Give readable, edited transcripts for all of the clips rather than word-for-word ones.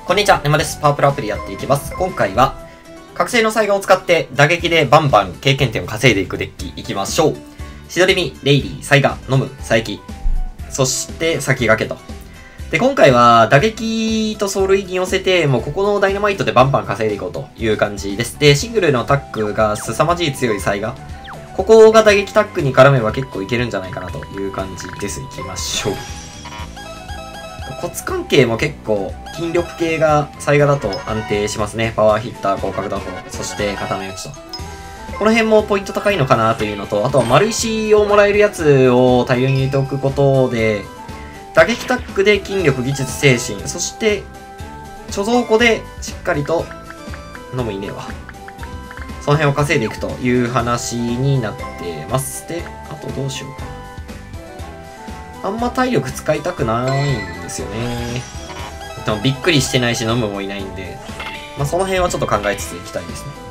こんにちは、沼です。パワープロアプリやっていきます。今回は、覚醒の才能を使って打撃でバンバン経験点を稼いでいくデッキいきましょう。シドレミ、レイリー、サイガ、ノム、佐伯、そして先駆けと。で、今回は打撃とソウルイに寄せて、もうここのダイナマイトでバンバン稼いでいこうという感じです。で、シングルのタックが凄まじい強いサイガ。ここが打撃タックに絡めば結構いけるんじゃないかなという感じです。いきましょう。骨関係も結構筋力系がサイガだと安定しますね。パワーヒッター、広角打法、そして固め打ちと。この辺もポイント高いのかなというのと、あとは丸石をもらえるやつを大量に入れておくことで、打撃タックで筋力、技術、精神、そして貯蔵庫でしっかりと飲むいねえわ。その辺を稼いでいくという話になってます。で、あとどうしようかな。あんま体力使いたくないんですよね。でもびっくりしてないし飲むもいないんで、まあ、その辺はちょっと考えつついきたいですね。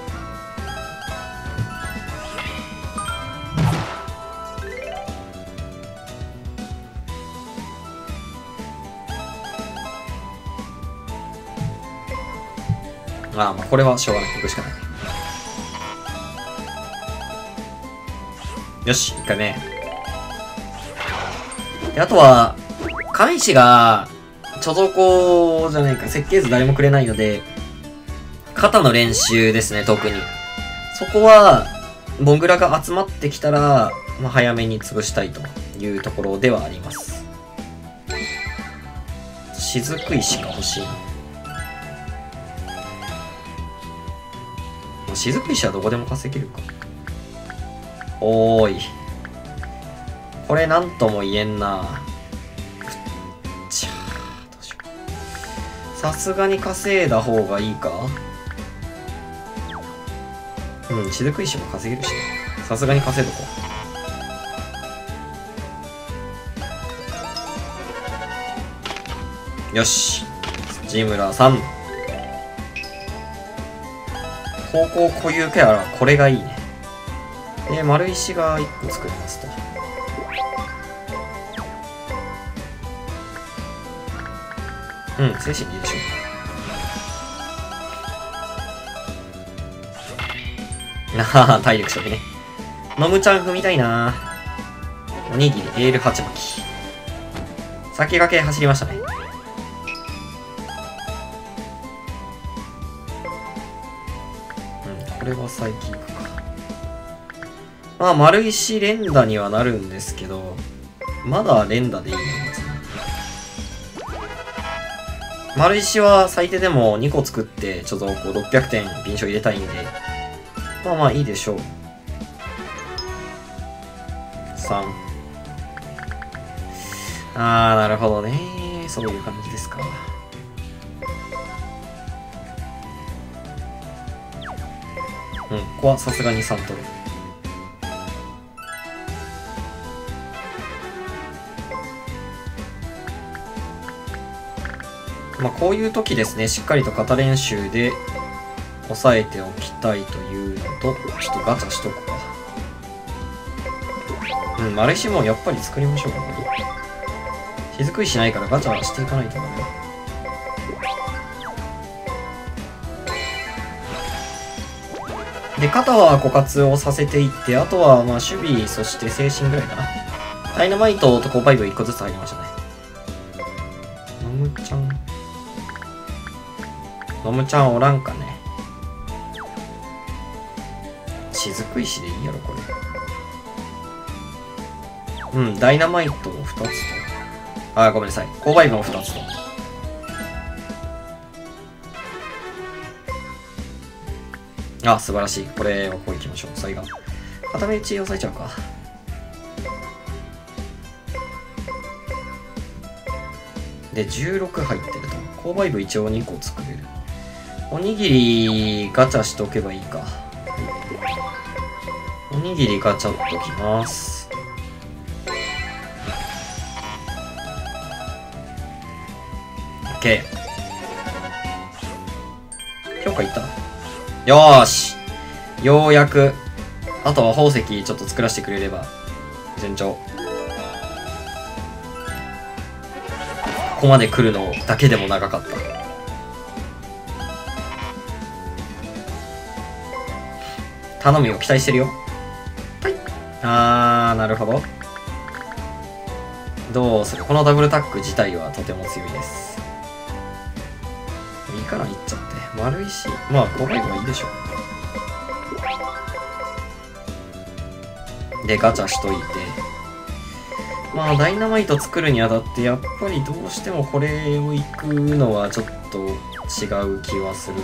まあこれはしょうがない。行くしかない。よし、1回目。で、あとは、監視が、貯蔵庫じゃないか、設計図誰もくれないので、肩の練習ですね、特に。そこは、モグラが集まってきたら、まあ、早めに潰したいというところではあります。雫石が欲しいな。雫石はどこでも稼げるか。おーい。これなんとも言えんな。どうしよう。さすがに稼いだ方がいいか。うん、雫石も稼げるしね。さすがに稼いどこう。よし。土村さん。高校固有ケアはこれがいいね。で、丸石が1個作りますと。うん、精神でいいでしょう。なあ、体力消費ね。ノムちゃん踏みたいな。おにぎり、エール鉢巻き。先駆け走りましたね。うん、これは再起行くか。まあ、丸石連打にはなるんですけど、まだ連打でいいんですね。丸石は最低でも2個作って貯蔵庫600点臨床入れたいんで、まあまあいいでしょう。3。あー、なるほどね。そういう感じですか。うん、ここはさすがに3取る。まあこういう時ですね、しっかりと型練習で抑えておきたいというのと、ちょっとガチャしとくか。うん、丸石もやっぱり作りましょうかね。雫石ないからガチャしていかないとダメだ。で、肩は枯渇をさせていって、あとはまあ守備、そして精神ぐらいかな。ダイナマイトとコーパイブ1個ずつ入りましたね。ノムちゃん。ノムちゃんおらんかね。雫石でいいやろ、これ。うん、ダイナマイトを2つと。あ、ごめんなさい。コーバイブも2つと。あ、素晴らしい。これをこういきましょう。最後。片目打ち押さえちゃうか。で、16入ってると。コーバイブ一応2個作れる。おにぎりガチャしとけばいいか。おにぎりガチャっときます。OK。評価いったよーし。ようやく。あとは宝石ちょっと作らせてくれれば順調。ここまで来るのだけでも長かった。 頼むよ、期待してるよ。はい。なるほど。どうする？このダブルタック自体はとても強いです。いいかな、いっちゃって。丸石。まあ、これはいいでしょう。で、ガチャしといて。まあ、ダイナマイト作るにあたって、やっぱりどうしてもこれを行くのはちょっと違う気はするな。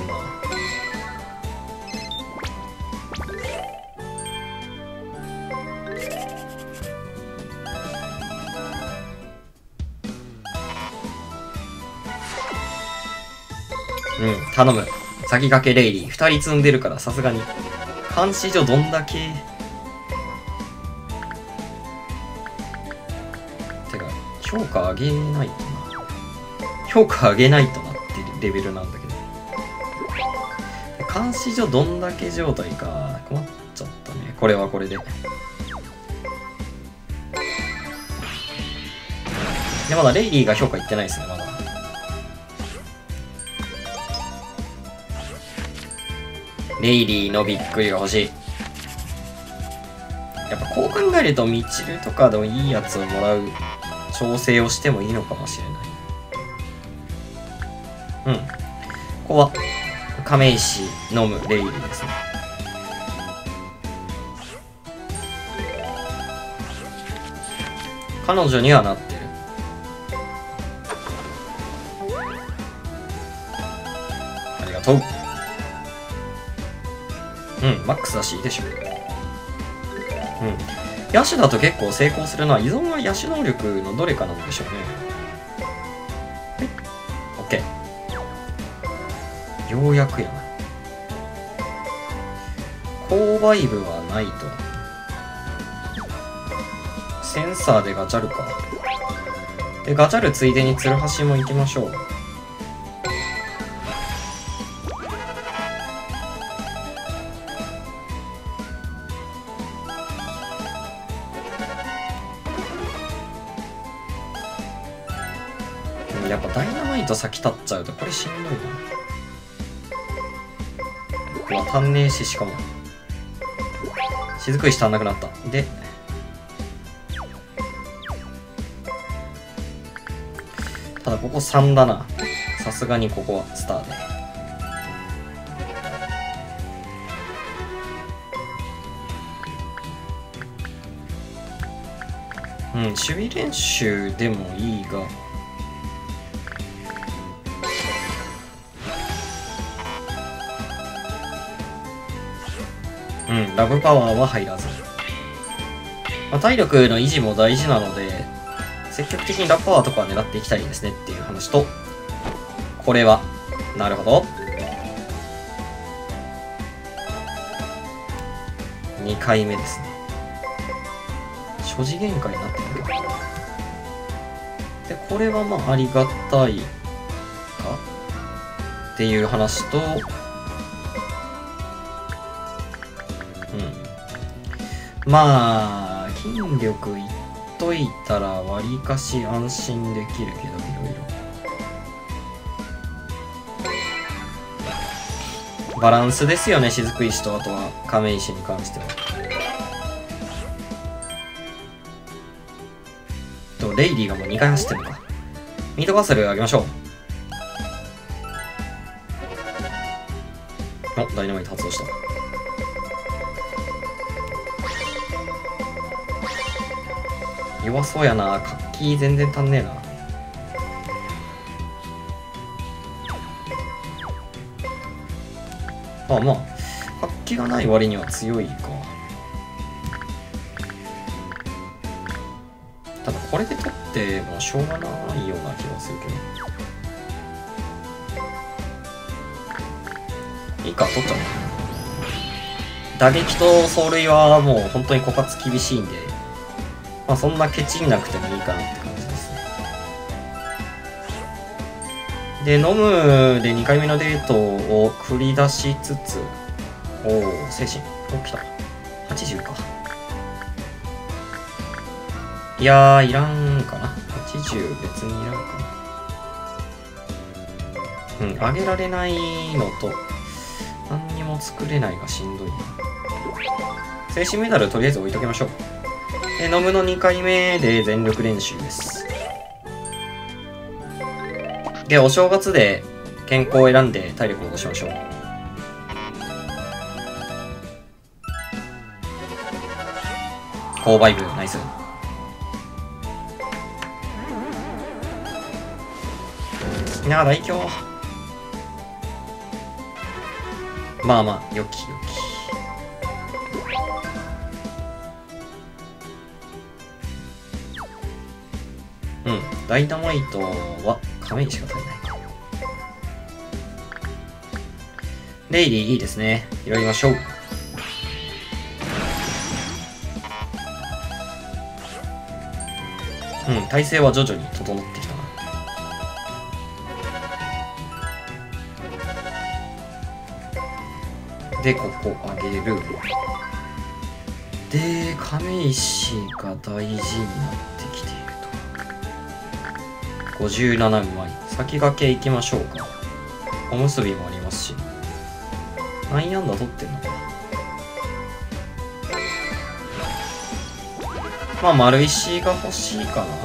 うん、頼む。先駆けレイリー。2人積んでるからさすがに。監視所どんだけ。てか、評価上げないとな。評価上げないとなってレベルなんだけど。監視所どんだけ状態か。困っちゃったね。これはこれで。で、まだレイリーが評価いってないですね、まだ。レイリーのびっくりが欲しい。やっぱこう考えるとミチルとかでもいいやつをもらう調整をしてもいいのかもしれない。うん。ここは亀石飲むレイリーですね。彼女にはなってる。ありがとう。うん、マックスだしいいでしょ。うん。野手だと結構成功するのは依存は野手能力のどれかなんでしょうね。はい。オッケー。ようやくやな。購買部はないと。センサーでガチャルか。で、ガチャルついでにツルハシも行きましょう。やっぱダイナマイト先立っちゃうとこれしんどいな。うわ、足んねえし、しかも雫石足んなくなった。でただここ3だな。さすがにここはスターで。うん、守備練習でもいいが、うん、ラブパワーは入らず。まあ、体力の維持も大事なので、積極的にラブパワーとかは狙っていきたいですねっていう話と、これは、なるほど。2回目ですね。所持限界になってるんだ。で、これはまあありがたいかっていう話と、まあ筋力いっといたらわりかし安心できるけど、いろいろバランスですよね。雫石とあとは亀石に関しては。とレイリーがもう2回走ってるのか。ミートカッスル上げましょう。お、ダイナマイト発動した。弱そうやな。活気全然足んねえな。あ、まあ活気がない割には強いか。ただこれで取ってもしょうがないような気がするけど。いいか、取っちゃう。打撃と走塁はもう本当に枯渇厳しいんで、まあそんなケチんなくてもいいかなって感じですね。で、飲むで2回目のデートを繰り出しつつ、おお、精神。お、来た。80か。いやー、いらんかな。80別にいらんかな。うん、上げられないのと、何にも作れないがしんどいな。 精神メダルとりあえず置いときましょう。で、飲むの2回目で全力練習です。で、お正月で健康を選んで体力を落としましょう。購買部、ナイス。いや、大凶。まあまあ、よきよき。うん、ダイナマイトは亀にしか足りない。レイリーいいですね。拾いましょう。うん、体勢は徐々に整ってきたな。で、ここ上げる。で、亀石が大事になってきていると。57うまい。先駆けいきましょうか。おむすびもありますし。何安打取ってんのかな。まあ、丸石が欲しいかな。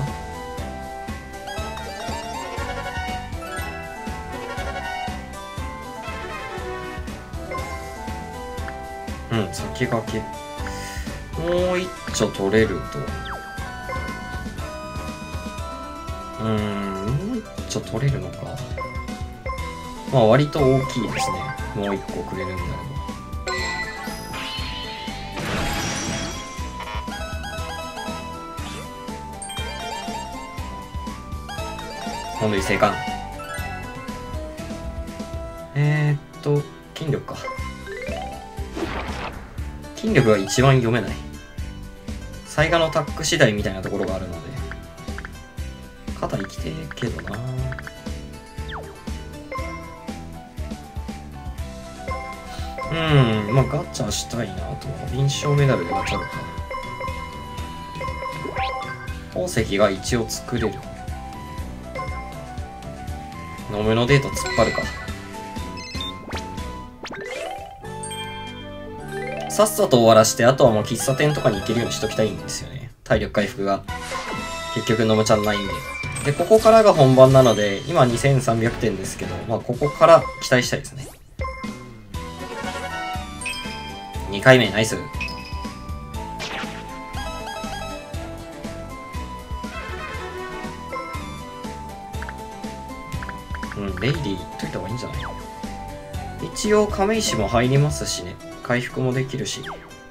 うん、先駆け。もう一丁取れると。もう一丁取れるのか。まあ、割と大きいですね。もう一個くれるんであれば。本塁生還。筋力か。筋力が一番読めない。災害のタック次第みたいなところがあるので。肩生きてるけどな。まあガチャしたいなと。臨床メダルでガチャるか。宝石が一応作れる。飲むのデート突っ張るか。さっさと終わらして、あとはもう喫茶店とかに行けるようにしときたいんですよね。体力回復が。結局飲むちゃんないんで。で、ここからが本番なので、今2300点ですけど、まあここから期待したいですね。2回目、ナイス。レイディーいっといた方がいいんじゃない？一応亀石も入りますしね。回復もできるし。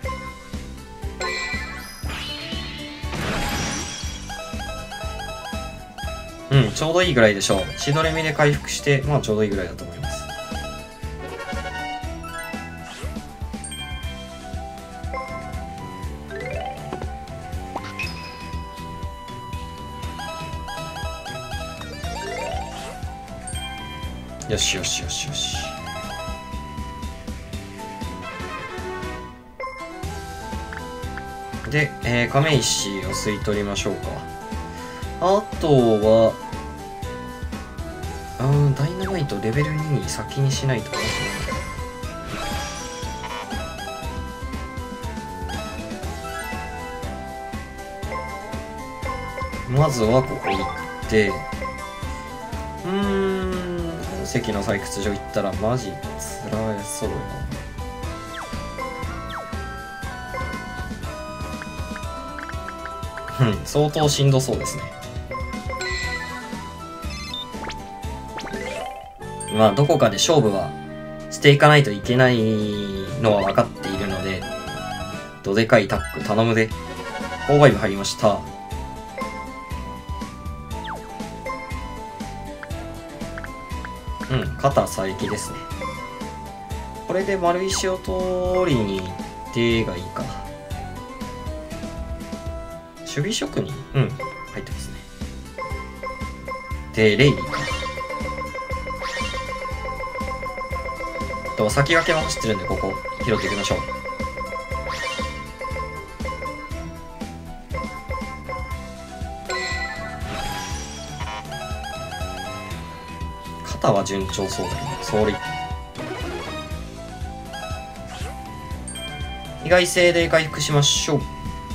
ちょうどいいぐらいでしょう。シドレミで回復して、まあちょうどいいぐらいだと思います。よしよしよしよし。で、亀石を吸い取りましょうか。あとは、ダイナマイトレベル2に先にしないとな。まずはここ行って、宝石の採掘場行ったらマジつらそうな。相当しんどそうですね。まあどこかで勝負はしていかないといけないのは分かっているので、どでかいタック頼むで。購買部入りました。肩佐伯ですね。これで丸石を取りに行ってがいいか。守備職人入ってますね。で、レイリーか。先駆けも走ってるんで、ここ拾っていきましょう。肩は順調そうだけど、走塁。意意外性で回復しましょう。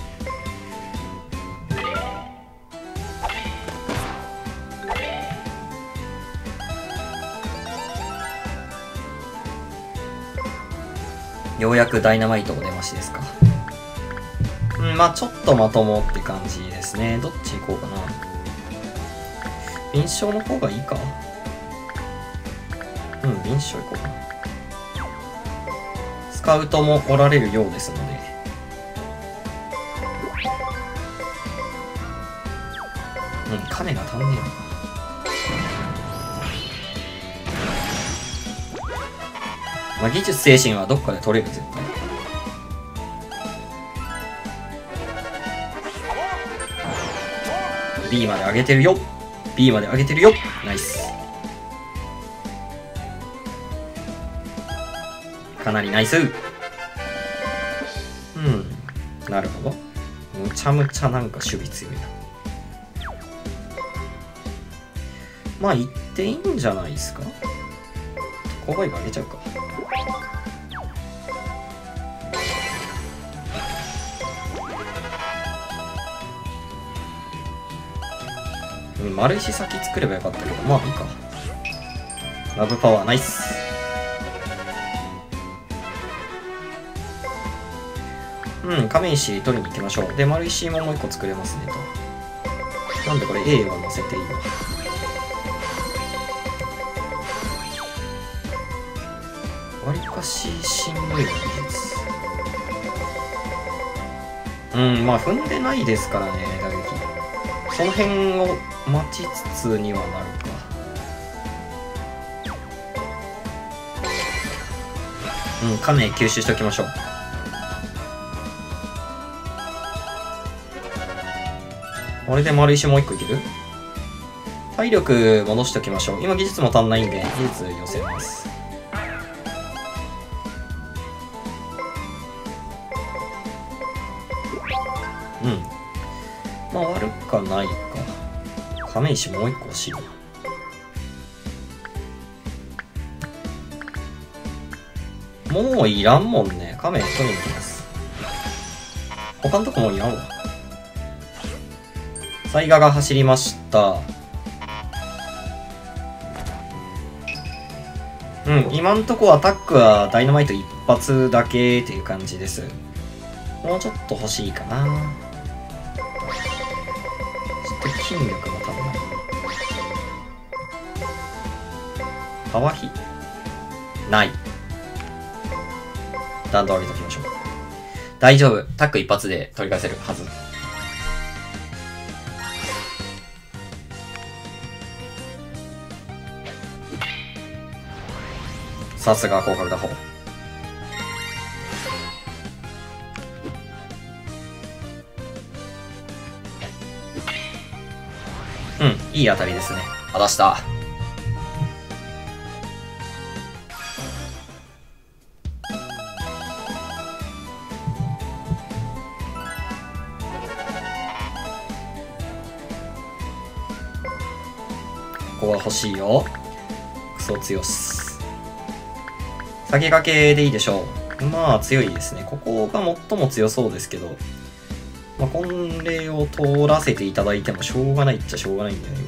ようやくダイナマイトお出ましですか。まあちょっとまともって感じですね。どっち行こうかな。敏捷の方がいいか。敏捷行こうかな。スカウトもおられるようですので。亀が足んねえのか。まあ、技術精神はどっかで取れる絶対。B まで上げてるよ。B まで上げてるよ。ナイス。かなりナイス。なるほど。むちゃむちゃなんか守備強いな。まあ言っていいんじゃないですか。購買部上げちゃうか。丸石先作ればよかったけど、まあいいか。ラブパワーナイス。亀石取りに行きましょう。で、丸石ももう一個作れますねと。なんでこれ A は乗せていいわ。わりかししんどい技術。まあ踏んでないですからね、打撃。その辺を待ちつつにはなるか。亀吸収しておきましょう。これで丸石もう一個いける？体力戻しておきましょう。今技術も足んないんで、技術寄せます。まあ悪かないか。亀石もう一個欲しいな。もういらんもんね。亀取りに行きます。他のとこもういらんわ。サイガが走りました。今んとこアタックはダイナマイト一発だけっていう感じです。もうちょっと欲しいかな。ちょっと筋力も足んない。パワー比ない。弾道上げときましょう。大丈夫。タック一発で取り返せるはず。さすが広角打法。いい当たりですね。あ、出した。ここは欲しいよ。クソ強し。先駆けでいいでしょう。まあ強いですね。ここが最も強そうですけど、まあ、婚礼を通らせていただいてもしょうがないっちゃしょうがないんだよね。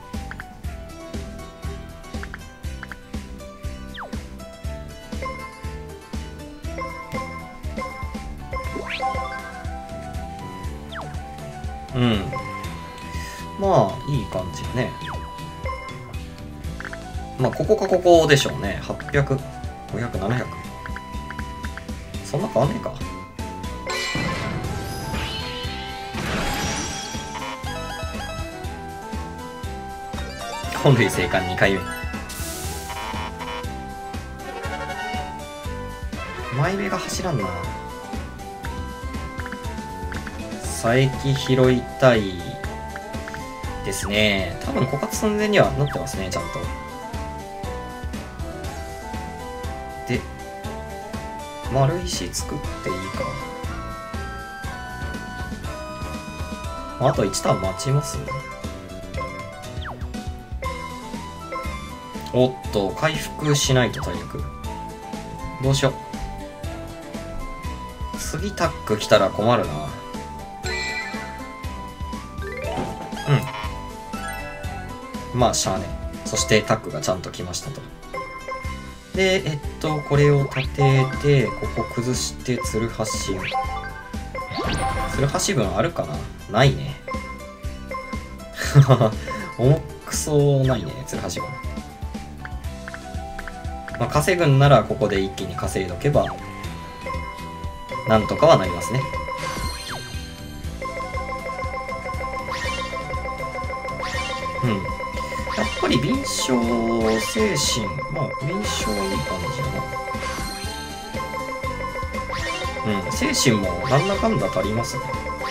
まあいい感じね。まあここかここでしょうね。800、500、700。そんな変わんねえか。本塁生還2回目。前目が走らんな。佐伯拾いたいですね。多分枯渇寸前にはなってますね、ちゃんと。で、丸石作っていいか。あと1ターン待ちます。おっと、回復しないと体力。どうしよう。 次タック来たら困るな。まあしゃあね。そしてタックがちゃんと来ましたと。でこれを立ててここ崩してツルハシ分あるかな。ないね。重くそないね、ツルハシ分。まあ稼ぐんならここで一気に稼いどけばなんとかはなりますね。やっぱり敏捷精神、まあ敏捷いい感じだな。精神もなんだかんだ足りますね。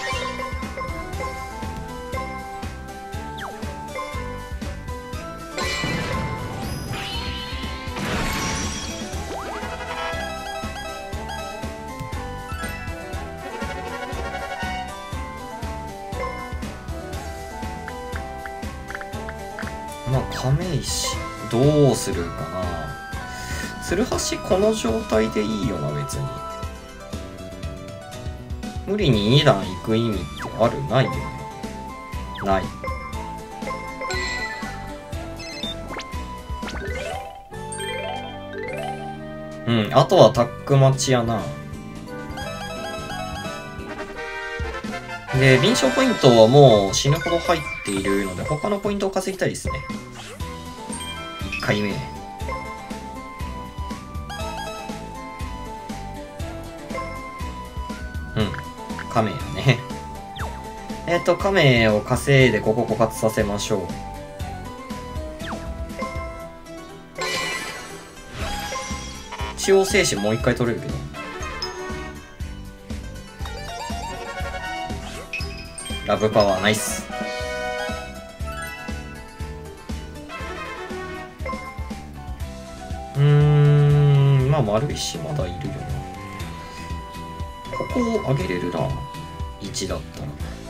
まあ亀石どうするかな。ツルハシこの状態でいいよな。別に無理に2段行く意味ってある？ないよね。ない。あとはタック待ちやな。で、敏捷ポイントはもう死ぬほど入っているので、他のポイントを稼ぎたいですね。1回目。亀やね。亀を稼いでここ枯渇させましょう。中央精神もう一回取れるけど。ラブパワーナイス。まあ丸石まだいるよな。ここを上げれるな。1だった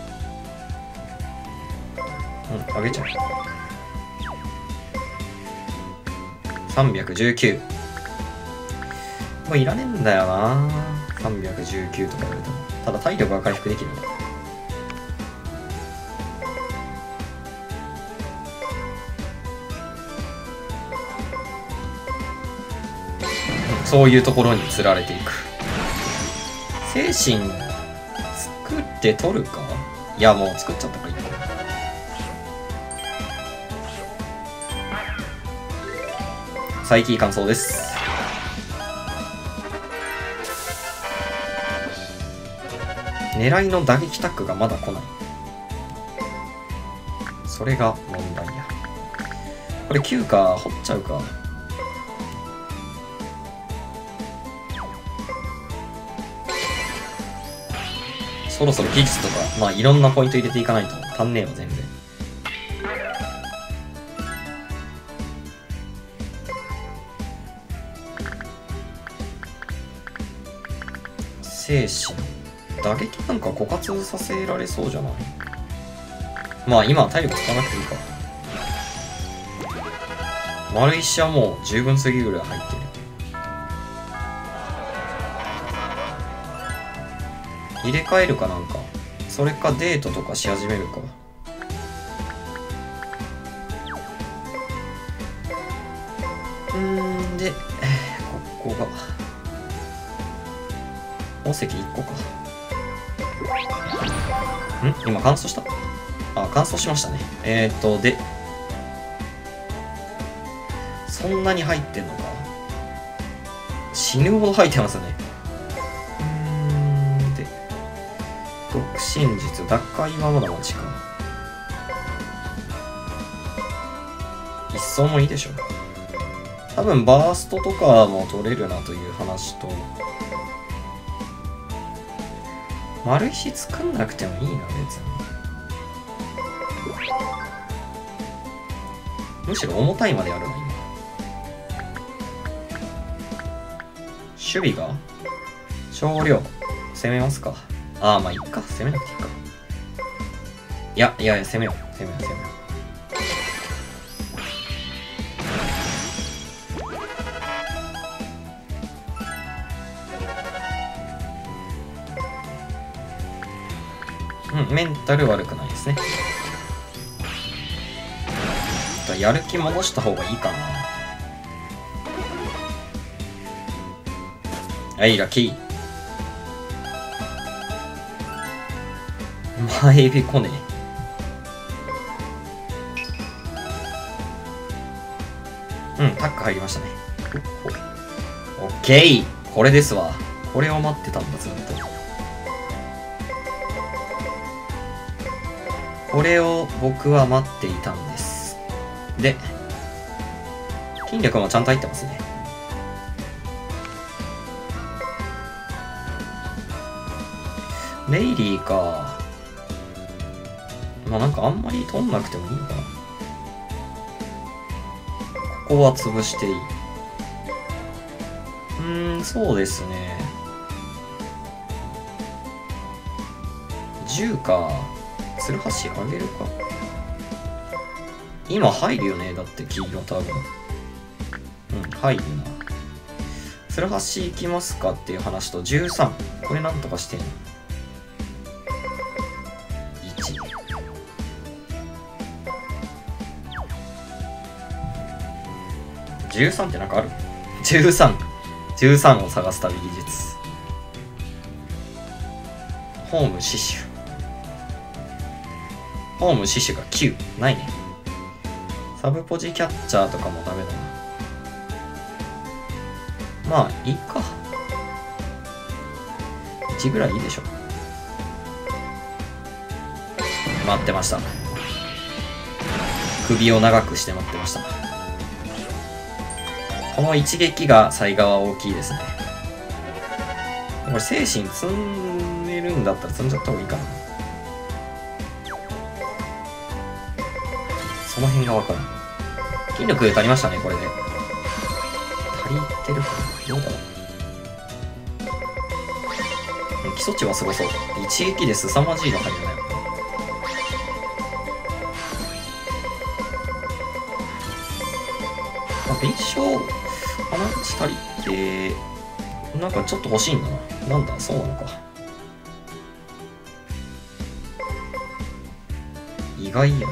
ら。上げちゃう。319。もういらねえんだよな。319とか言われても。ただ体力は回復できる。そういうところに釣られていく。精神作って取るか。いやもう作っちゃったからいいか。再起完走です。狙いの打撃タックがまだ来ない。それが問題や。これ9か掘っちゃうか。そろそろ技術とか、まあいろんなポイント入れていかないと足んねえわ、全然。精神。打撃なんか枯渇させられそうじゃない？まあ今は体力使わなくていいか。丸石はもう十分すぎるぐらい入ってる。入れ替えるかなんか。それかデートとかし始めるか。で、ここが宝石1個か。今乾燥した？あ、乾燥しましたね。でそんなに入ってんのか。死ぬほど入ってますね。独身術、奪回はまだ待ちか。一層もいいでしょ。多分バーストとかも取れるなという話と、丸石作んなくてもいいな、別に。むしろ重たいまでやるな、今。守備が少量攻めますか。ああ、まあいっか。攻めなくていいか。いや、攻めよう。攻めよう。 メンタル悪くないですね。やる気戻した方がいいかな。はい、ラッキー。前エビ来ねえ。タック入りましたね。オッケー、これですわ。これを待ってたんだ、ずっと。これを僕は待っていたんです。で、筋力もちゃんと入ってますね。レイリーか。まあなんかあんまり取んなくてもいいのかな。ここは潰していい。そうですね。10か。ツルハシあげるか。今入るよね。だって黄色多分。入るな。ツルハシ行きますかっていう話と13。これなんとかしてんの。1。13ってなんかある？ 13 を探す旅技術。ホーム死守。ホーム死守が9。ないね。サブポジキャッチャーとかもダメだな。まあいいか。1ぐらいいいでしょ。待ってました。首を長くして待ってました。この一撃がサイガは大きいですね。これ精神積んでるんだったら積んじゃった方がいいかな。その辺がわからん。筋力足りましたね、これで。足りてるかな。どうだろう。基礎値はすごそう。一撃で凄まじいの入るなよ。弁償鼻口足りて、なんかちょっと欲しいんだな。なんだ、そうなのか。意外やな。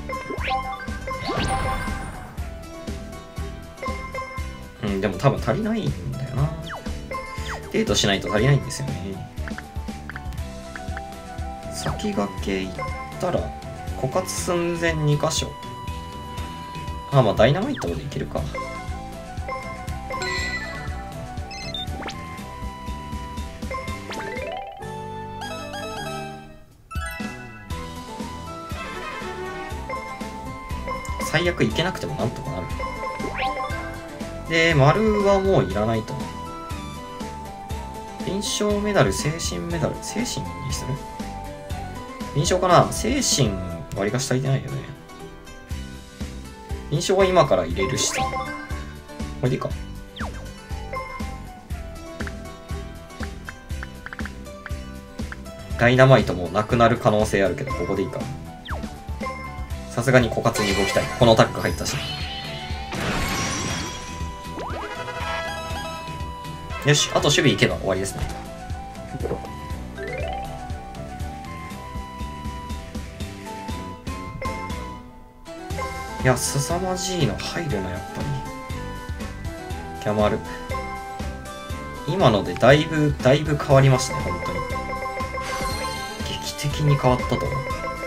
でも多分足りないんだよな。デートしないと足りないんですよね。先駆け行ったら、枯渇寸前2箇所。まあダイナマイトでいけるか。最悪いけなくてもなんとかなる。で、丸はもういらないと思う。臨床メダル、精神メダル、精神にする？臨床かな？精神割りかし足りてないよね。臨床は今から入れるしさ。これでいいか。ダイナマイトもなくなる可能性あるけど、ここでいいか。さすがに枯渇に動きたい。このタック入ったし。よし、あと守備いけば終わりですね。いや、凄まじいの入るな、やっぱり。キャマル。今のでだいぶ変わりましたね、本当に。劇的に変わったと思う。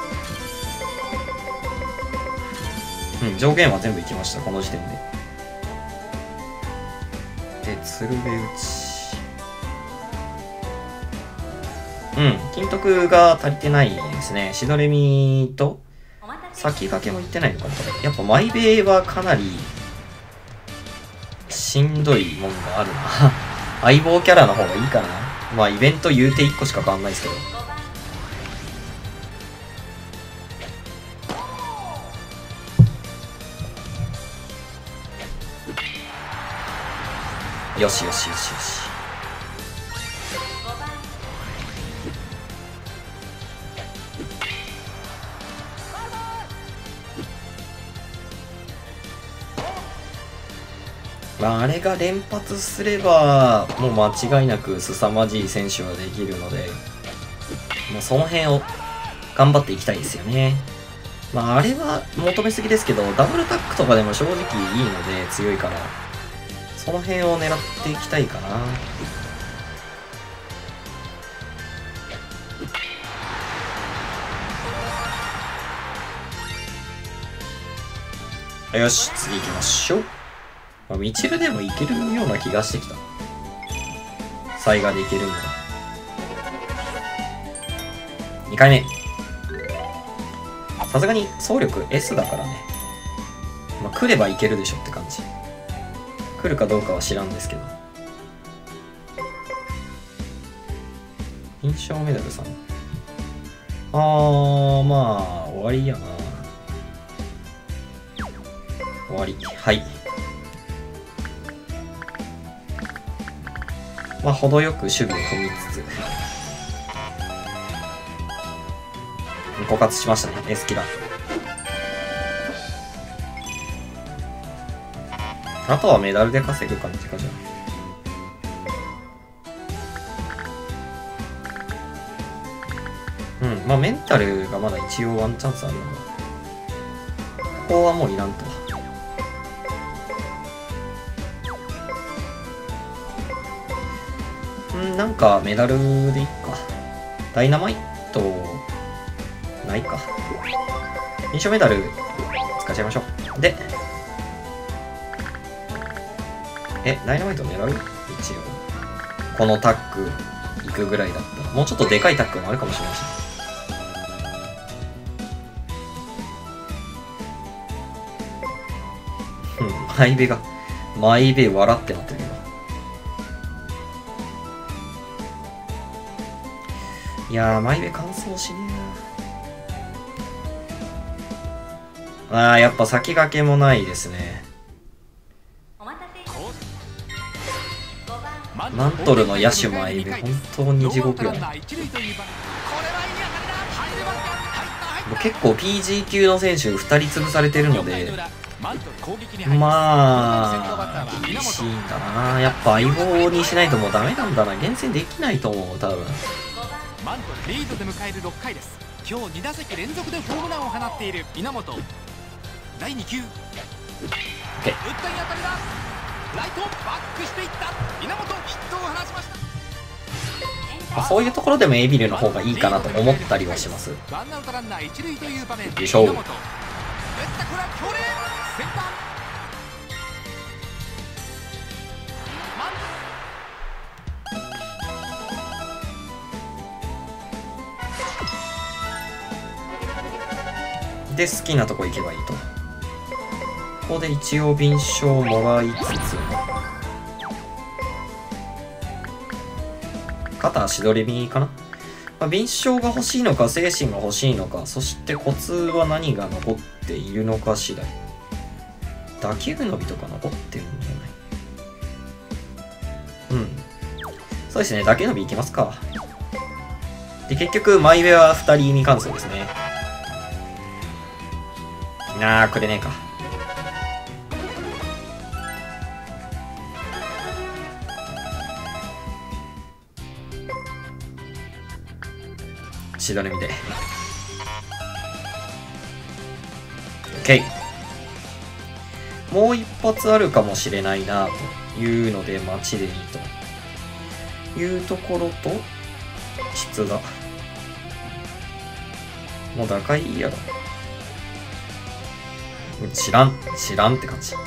上限は全部いきました、この時点で。で、鶴瓶打ち。金徳が足りてないですね。シドレミと、先駆けもいってないのかな、これ。やっぱマイベイはかなり、しんどいもんがあるな。相棒キャラの方がいいかな。まあ、イベント言うて1個しか変わんないですけど。よしよしよしよし。まあ、あれが連発すれば、もう間違いなく凄まじい選手はできるので、もうその辺を頑張っていきたいですよね。まあ、あれは求めすぎですけど、ダブルタックとかでも正直いいので強いから、その辺を狙っていきたいかな。よし、次行きましょう。まあ、ミチルでもいけるような気がしてきた。サイガでいけるんだ。2回目。さすがに総力 S だからね。まあ、来ればいけるでしょって感じ。来るかどうかは知らんですけど。印象メダルさん。まあ、終わりやな。終わり。はい。まあ、程よく守備を踏みつつ。枯渇しましたね、エスキラ。あとはメダルで稼ぐ感じか、じゃあ。まあメンタルがまだ一応ワンチャンスあるのか。ここはもういらんと。なんかメダルでいっか。ダイナマイトないか。印象メダル使っちゃいましょう。で、ダイナマイト狙う？一応。このタッグ行くぐらいだったら。もうちょっとでかいタッグもあるかもしれないし。マイベ笑ってなってるけど。いやー、マイベ乾燥しねえな。やっぱ先駆けもないですね。マントルの野手マイベ、本当に地獄やな。結構 PG 級の選手2人潰されてるので、まあ、厳しいんだな。やっぱ相棒にしないともうダメなんだな。厳選できないと思う、多分。 マントルリードで迎える6回です。今日2打席連続でホームランを放っている稲本。第2球。打ったに当たりだ。ライトバックしていった。稲本ヒットを放ちました。 そういうところでもエビルの方がいいかなと思ったりはします。 ワンアウトランナー一塁という場面。 よいしょ。 打ったこれは強烈センター。 で好きなとこ行けばいいと。ここで一応敏捷をもらいつつ、肩足取り右かな。まあ、敏捷が欲しいのか精神が欲しいのか、そしてコツは何が残っているのか次第。打球伸びとか残ってるんじゃない？そうですね、打球伸びいきますか。で結局マイウェア2人未完走ですね。くれねえか。しどれみで OK。 もう一発あるかもしれないなというので待ちでいいというところと、質がもう打開いいやろ。知らんって感じ。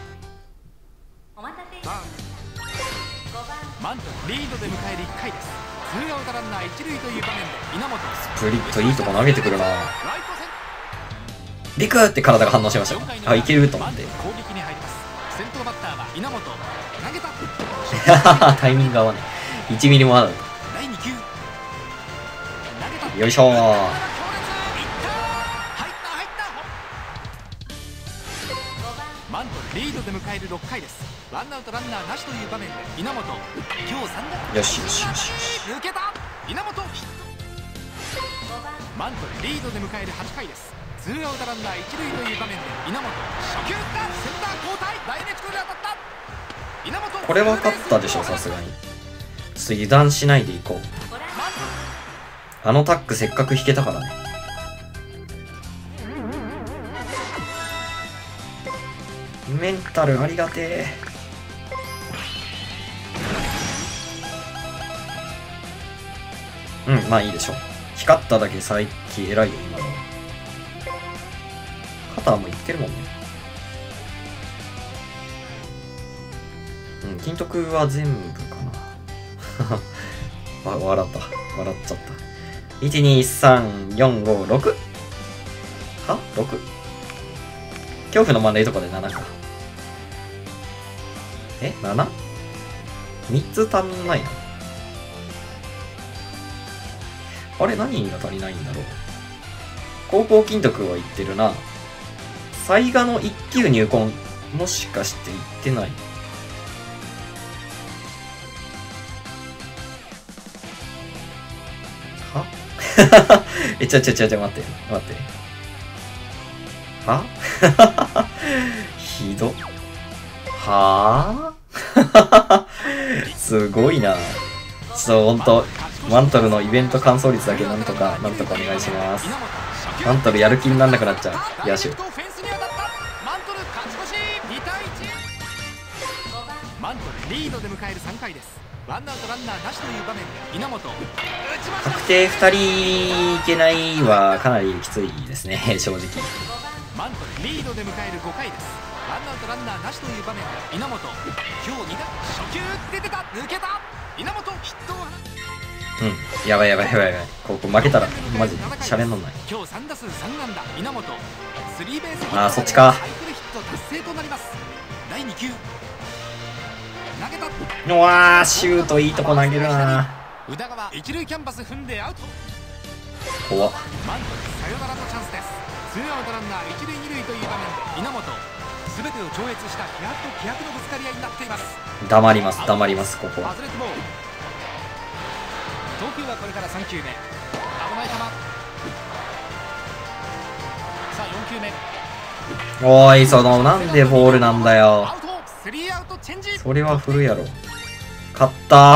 マントリードで迎える1回です。ツーアウトランナー一塁という場面で稲本。 スプリットいいとこ投げてくるな。ビクって体が反応しました。いけると思って。 攻撃に入ります。先頭バッターは稲本。投げた。 タイミング合わない。1ミリも合わない。 第2球。投げた。 よいしょー。 マントリードで迎える6回です。ワンアウトランナーなしという場面で稲本。今日3打。 よしよしよし。 抜けた。稲本。マントリードで迎える8回です。ツーアウトランナー一塁という場面で稲本。初球打った。センター交代。ダイレクトで当たった。稲本。 これ分かったでしょ、さすがに。ちょっと油断しないでいこう。あのタックせっかく引けたからね。 メンタルありがてえ。うん、まあいいでしょう。光っただけ最近偉いよ、今の。肩もいってるもんね。うん、金徳は全部かな。笑った。笑っちゃった。1、2、3、4、5、6? は ?6? 恐怖の満塁とかで7か。え 7?3 つ足んないの？あれ何が足りないんだろう。高校金徳はいってるな。災賀の1級入魂もしかしていってない？はちょ、待って。はひど。はぁすごいな。ちょっとほんと、マントルのイベント完走率だけなんとかお願いします。マントルやる気になんなくなっちゃう。野手。 マントルリードで迎える3回です。ワンアウトランナーなしという場面で稲本。 確定2人いけないはかなりきついですね、正直。 マントルリードで迎える5回です。ワンアウトランナーなしという場面で稲本。今日2打初球出てた、抜けた。稲本ヒットを放つ。 うん、やばい。ここ負けたらマジでシャレになんない。 今日3打数3安打稲本。スリーベースヒット。 ああ、そっちか。 サイクルヒット達成となります。第2球投げた。 うわー、シュートいいとこ投げるな。 宇田川一塁キャンバス踏んでアウト。 怖っ。 マントルサヨナラのチャンスです。ツーアウトランナー一塁二塁という場面で稲本。全てを超越した気迫と気迫のぶつかり合いになっています。 黙ります、ここは。 外れてボール。投球はこれから3球目。危ない球。さあ4球目。 おい、なんでボールなんだよ。 アウト。スリーアウトチェンジ。 それは振るやろ。勝った。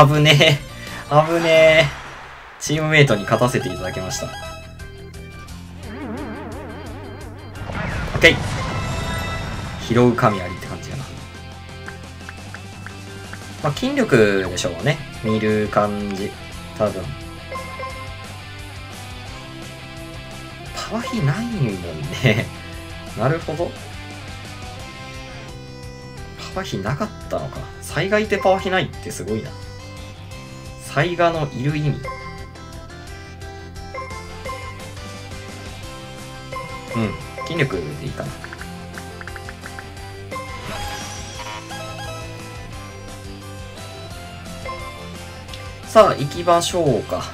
危ねえ。チームメイトに勝たせていただきました。オッケー。拾う神ありって感じやな。まあ、筋力でしょうね。見る感じ。多分。パワー比ないもんね。なるほど。パワー比なかったのか。災害ってパワー比ないってすごいな。災害のいる意味。うん。筋力でいいかな。さあ、行きましょうか。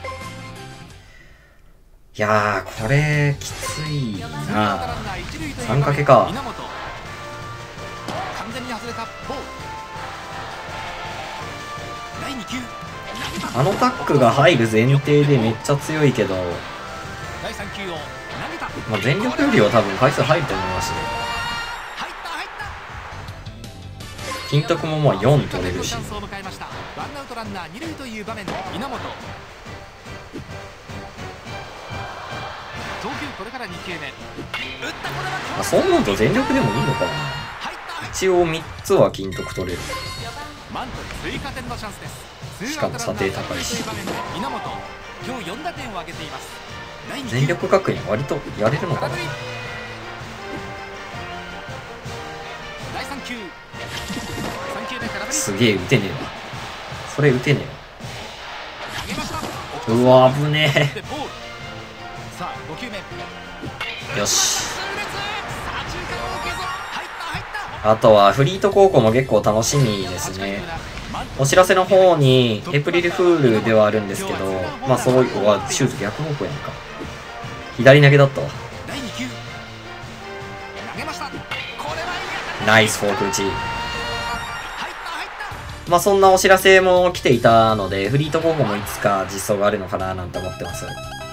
いやー、これ、きついな。3かけか。あのタックが入る前提でめっちゃ強いけど、まあ、全力よりは多分回数入ると思いますね。金徳もまあ4取れるし。まあ、そう思うと全力でもいいのかな。一応3つは金徳取れる。しかも査定高いし。全力学園割とやれるのかな。すげえ打てねえわ。それ打てねえわ。うわ危ねえ。よし。あとはフリート高校も結構楽しみですね。お知らせの方にエイプリルフールではあるんですけど、まあそういうはシュート逆方向やんか。左投げだったわ。ナイスフォーク打ち。まあそんなお知らせも来ていたので、フリート高校もいつか実装があるのかななんて思ってます。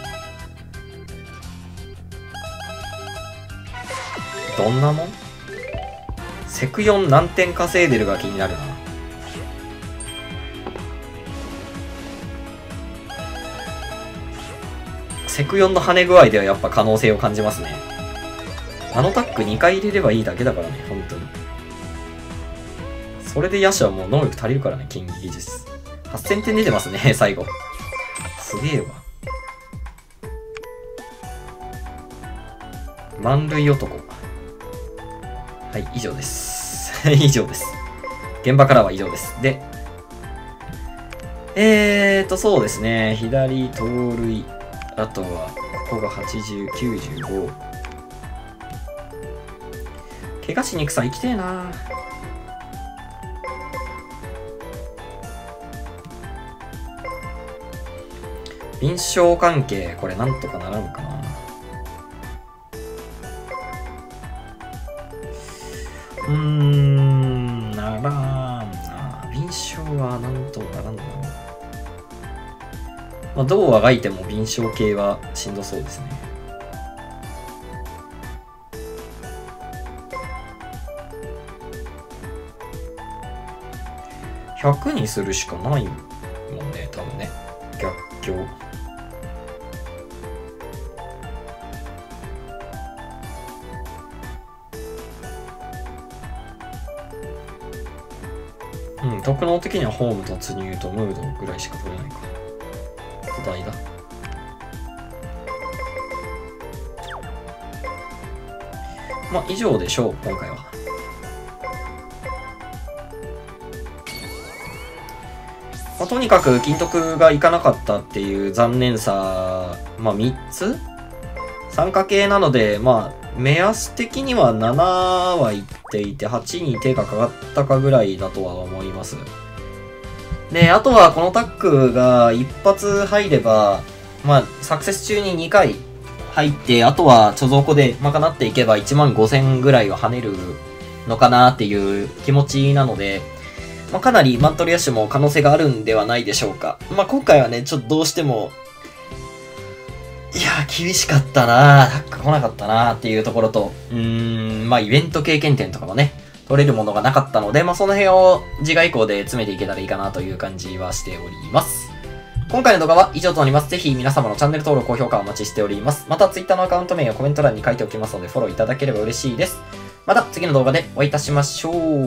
どんなもん？セク4何点稼いでるが気になるな。セク4の跳ね具合ではやっぱ可能性を感じますね。あのタック2回入れればいいだけだからね、本当に。 それでヤシはもう能力足りるからね、金技術。8000点出てますね、最後。すげえわ。満塁男。はい、以上です。以上です。現場からは以上です。で、そうですね。左、盗塁。あとは、ここが80、95。怪我しにくさ生きてえな。臨床関係、これなんとかならんかな。ならんな。臨床はなんとならんな。まあ、どうあがいても臨床系はしんどそうですね。100にするしかないもんね、多分ね。逆境。特能的にはホーム突入とムードぐらいしか取れないか。土台だ。まあ、以上でしょう、今回は。まあ、とにかく金徳がいかなかったっていう残念さ、まあ、3つ参加系なので、まあ、目安的には7はいっていて、8に手がかかったかぐらいだとは思います。で、あとはこのタックが一発入れば、まあ、サクセス中に2回入って、あとは貯蔵庫で賄っていけば15000ぐらいは跳ねるのかなっていう気持ちなので、まあ、かなりマントルヤッシュも可能性があるんではないでしょうか。まあ、今回はね、ちょっとどうしても、いやー、厳しかったなー。タック来なかったなーっていうところと、まあ、イベント経験点とかもね、取れるものがなかったので、まあ、その辺を次回以降で詰めていけたらいいかなという感じはしております。今回の動画は以上となります。ぜひ皆様のチャンネル登録、高評価お待ちしております。また Twitter のアカウント名やコメント欄に書いておきますので、フォローいただければ嬉しいです。また次の動画でお会いいたしましょう。